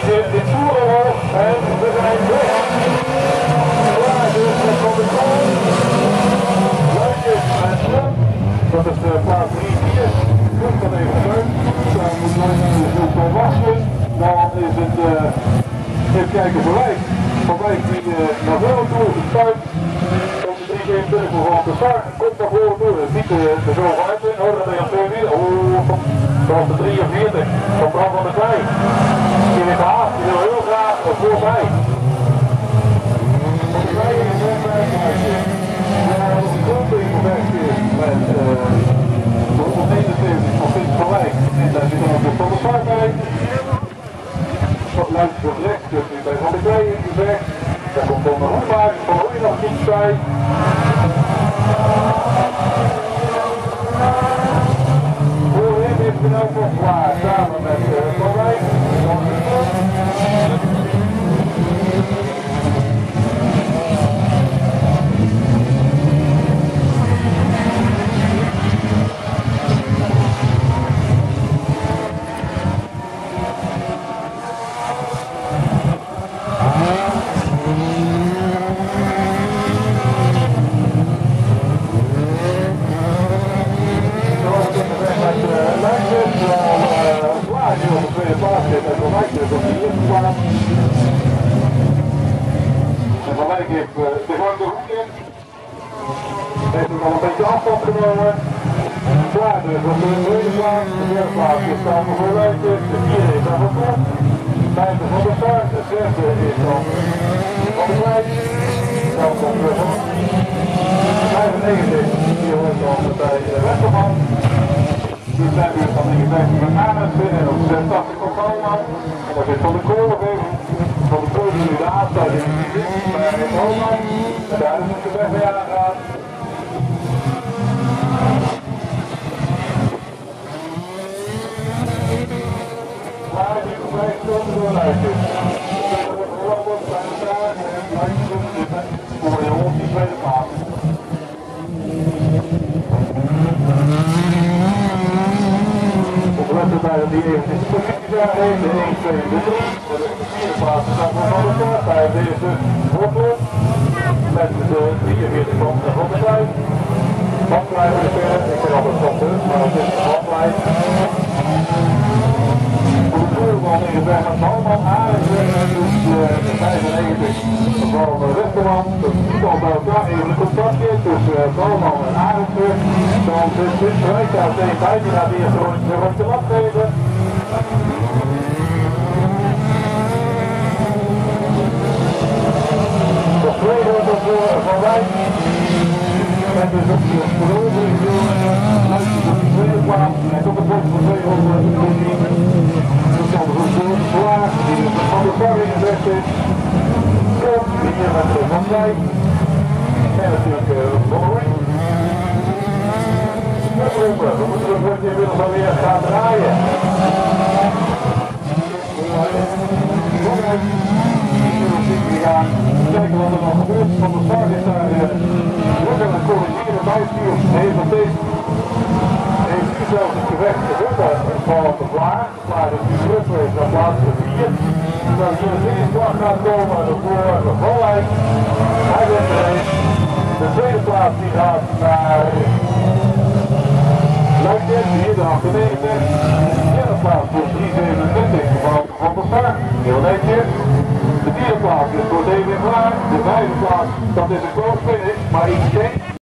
je in Toerenhoog en we zijn weg. Klaar dus met van de kool. Luikjes en Slum. Dat is plaats 3-4. Goed dat even leuk. Dan moet je zo wassen. Dan is het, even kijken, Van Wijk die naar voren toe is gespuit. Om de 3-1 voor van de start. Komt naar voren toe. Niet er zo vanuit in. Hoor dat je op 2 weer. Zoals de 43 van Bram van der Klein. Die in de haast, die wil heel graag voorbij. Van der Klein is een wegwerkje. De gronding werkje met de 171 van Pieter van Wijk. En daar zit dan ook de Van der Sar bij. Wat luidt voor rechts, dus nu bij Van der Klein in de weg. Daar komt dan de Hoevaart van Hoei nog iets bij. Ik ben ook nog klaar samen met Van Wijk. En Van Wijk heeft de gewoon de hoek in. Heeft er al een beetje afstand genomen. Klaar dus op de tweede plaats. De derde plaats is dan voor Wijkjes. De vierde is dan voor Kop. De vijfde van de start. De zesde is dan van de Wijk. Dan komt de 95. Hier hoort dan bij Westerman. Die zijn weer van 59 met Arendsen en op 86 komt Holman. En daar zit Van de Kool nog even. Van de Kool die nu de aansluiting bij Holman. En daar is de weg mee aangegaan. Maar die blijft komen door Luikjes. Robert bij elkaar en Luikjes voor de rond die tweede plaats. Bij die eventjes de positie daar heeft, de 1, 2 en de 3. De vierde plaats is dan van de start. Bij deze Wortel. Met de 43 van de Klein. Van Klein bij de verder. Ik ben altijd van de, maar het is Van Klein. Voor de Koerman in de weg met Malman, Arendsen. En dus de 95 van de Westerman. Dat is niet al bij elkaar. Even een contactje tussen Malman en Arendsen. Dan zit dit rijtuig tegen bij. Die gaat eerst gewoon de lap geven. De tweede wordt voor Van Wijk. En dus op de verhoogde luistert op de tweede plaats. En tot de bocht van 213. Dat zal de goed klaar. Die is van de Sar in de weg zit. Kom, hier met Van Wijk. En natuurlijk Van der Wijk. We moeten het woordje inmiddels alweer gaan draaien. Kijken wat er nog gebeurt. Van de Sar is daar druk aan het corrigeren bij Piers. Heeft nu zelfs het gevecht gewonnen van de Vlaar. Maar de terug is naar plaats 4. Dan hier de tweede slag gaat komen voor Van Wijk. Hij wint er een. De tweede plaats die gaat naar Luikjes, hier de 98. De derde plaats voor 327 van de Sar. Heel netjes. De vierde plaats is voor David Vlaar. De vijfde plaats, dat is een close finish, maar iets